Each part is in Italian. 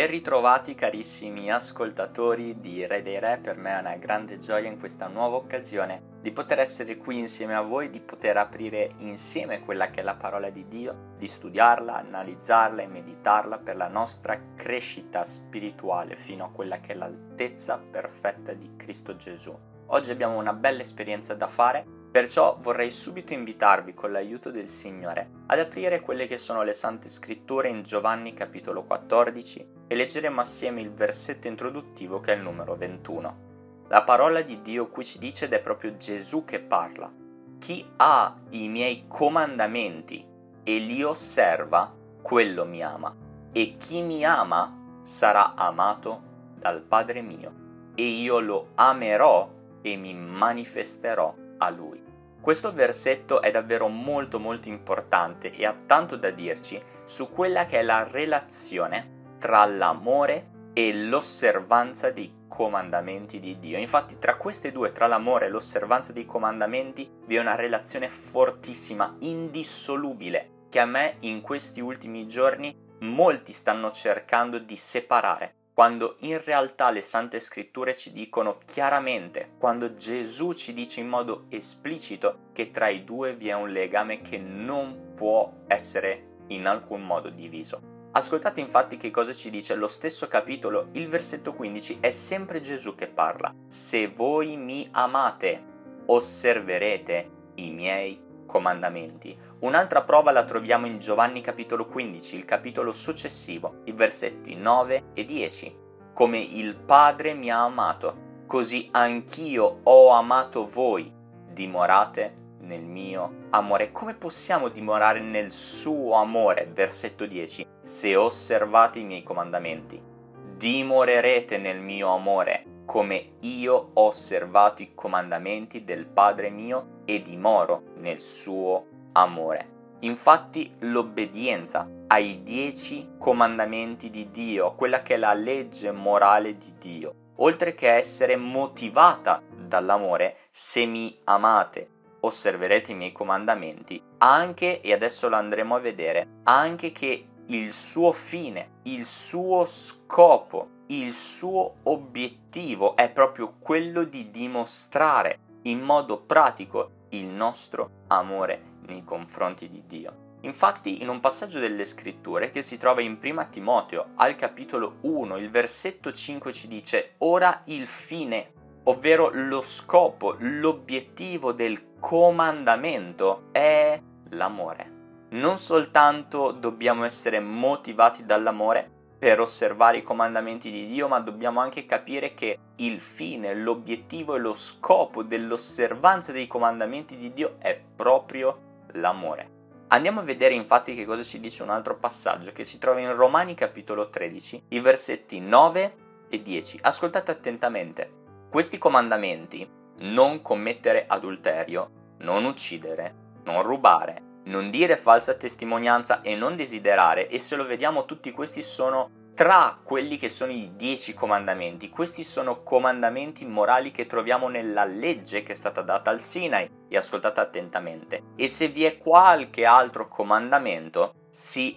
Ben ritrovati carissimi ascoltatori di Re dei Re, per me è una grande gioia in questa nuova occasione di poter essere qui insieme a voi, di poter aprire insieme quella che è la parola di Dio, di studiarla, analizzarla e meditarla per la nostra crescita spirituale fino a quella che è l'altezza perfetta di Cristo Gesù. Oggi abbiamo una bella esperienza da fare, perciò vorrei subito invitarvi con l'aiuto del Signore ad aprire quelle che sono le Sante Scritture in Giovanni capitolo 14 e leggeremo assieme il versetto introduttivo che è il numero 21. La parola di Dio qui ci dice, ed è proprio Gesù che parla: chi ha i miei comandamenti e li osserva, quello mi ama, e chi mi ama sarà amato dal Padre mio, e io lo amerò e mi manifesterò a lui. Questo versetto è davvero molto importante e ha tanto da dirci su quella che è la relazione tra l'amore e l'osservanza dei comandamenti di Dio. Infatti tra queste due, tra l'amore e l'osservanza dei comandamenti, vi è una relazione fortissima, indissolubile, che a me in questi ultimi giorni molti stanno cercando di separare, quando in realtà le Sante Scritture ci dicono chiaramente, quando Gesù ci dice in modo esplicito che tra i due vi è un legame che non può essere in alcun modo diviso. Ascoltate infatti che cosa ci dice lo stesso capitolo, il versetto 15, è sempre Gesù che parla. Se voi mi amate, osserverete i miei comandamenti. Un'altra prova la troviamo in Giovanni capitolo 15, il capitolo successivo, i versetti 9 e 10. Come il Padre mi ha amato, così anch'io ho amato voi, dimorate nel mio amore. Come possiamo dimorare nel suo amore? Versetto 10. Se osservate i miei comandamenti, dimorerete nel mio amore, come io ho osservato i comandamenti del Padre mio e dimoro nel suo amore. Infatti l'obbedienza ai 10 comandamenti di Dio, quella che è la legge morale di Dio, oltre che essere motivata dall'amore, se mi amate, osserverete i miei comandamenti, anche, e adesso lo andremo a vedere, anche che il suo fine, il suo scopo, il suo obiettivo è proprio quello di dimostrare in modo pratico il nostro amore nei confronti di Dio. Infatti, in un passaggio delle Scritture che si trova in Prima Timoteo, al capitolo 1, il versetto 5 ci dice: ora il fine, ovvero lo scopo, l'obiettivo del comandamento è l'amore. Non soltanto dobbiamo essere motivati dall'amore per osservare i comandamenti di Dio, ma dobbiamo anche capire che il fine, l'obiettivo e lo scopo dell'osservanza dei comandamenti di Dio è proprio l'amore. Andiamo a vedere infatti che cosa ci dice un altro passaggio che si trova in Romani capitolo 13, i versetti 9 e 10. Ascoltate attentamente. Questi comandamenti: non commettere adulterio, non uccidere, non rubare, non dire falsa testimonianza e non desiderare, e se lo vediamo tutti questi sono tra quelli che sono i 10 comandamenti. Questi sono comandamenti morali che troviamo nella legge che è stata data al Sinai, e ascoltate attentamente. E se vi è qualche altro comandamento, si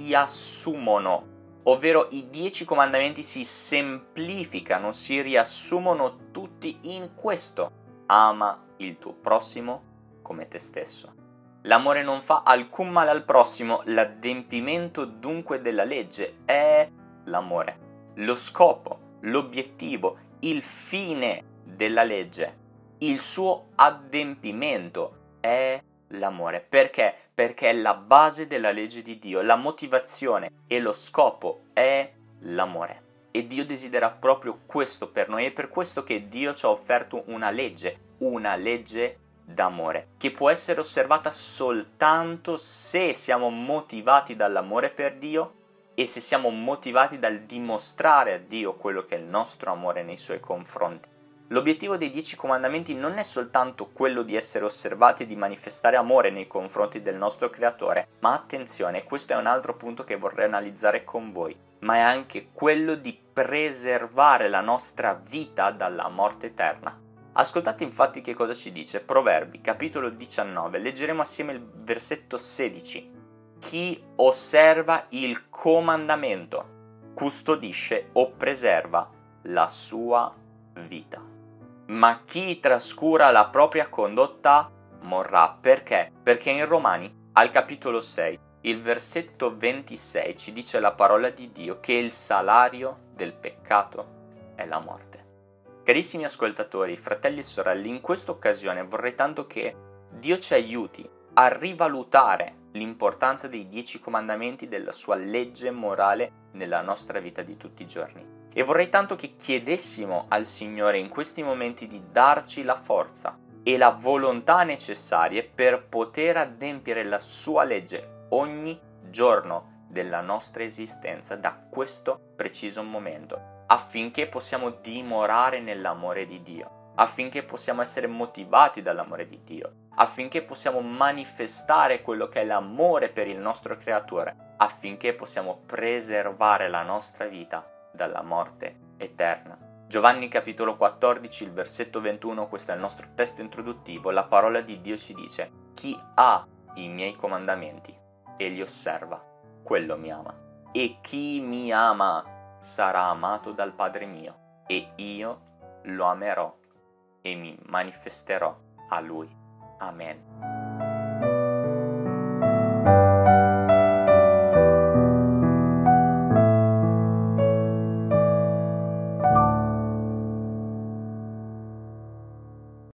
riassumono, ovvero i 10 comandamenti si semplificano, si riassumono tutti in questo: ama il tuo prossimo come te stesso. L'amore non fa alcun male al prossimo, l'adempimento dunque della legge è l'amore. Lo scopo, l'obiettivo, il fine della legge, il suo adempimento è l'amore. Perché? Perché è la base della legge di Dio, la motivazione e lo scopo è l'amore. E Dio desidera proprio questo per noi, è per questo che Dio ci ha offerto una legge d'amore, che può essere osservata soltanto se siamo motivati dall'amore per Dio e se siamo motivati dal dimostrare a Dio quello che è il nostro amore nei suoi confronti. L'obiettivo dei 10 comandamenti non è soltanto quello di essere osservati e di manifestare amore nei confronti del nostro Creatore, ma attenzione, questo è un altro punto che vorrei analizzare con voi, ma è anche quello di preservare la nostra vita dalla morte eterna. Ascoltate infatti che cosa ci dice Proverbi, capitolo 19, leggeremo assieme il versetto 16. Chi osserva il comandamento custodisce o preserva la sua vita. Ma chi trascura la propria condotta morrà. Perché? Perché in Romani, al capitolo 6, il versetto 26 ci dice la parola di Dio che il salario del peccato è la morte. Carissimi ascoltatori, fratelli e sorelle, in questa occasione vorrei tanto che Dio ci aiuti a rivalutare l'importanza dei 10 comandamenti della sua legge morale nella nostra vita di tutti i giorni. E vorrei tanto che chiedessimo al Signore in questi momenti di darci la forza e la volontà necessarie per poter adempiere la sua legge ogni giorno della nostra esistenza da questo preciso momento, affinché possiamo dimorare nell'amore di Dio, affinché possiamo essere motivati dall'amore di Dio, affinché possiamo manifestare quello che è l'amore per il nostro Creatore, affinché possiamo preservare la nostra vita dalla morte eterna. Giovanni capitolo 14, il versetto 21, questo è il nostro testo introduttivo, la parola di Dio ci dice: chi ha i miei comandamenti e li osserva, quello mi ama. E chi mi ama sarà amato dal Padre mio, e io lo amerò e mi manifesterò a lui. Amen.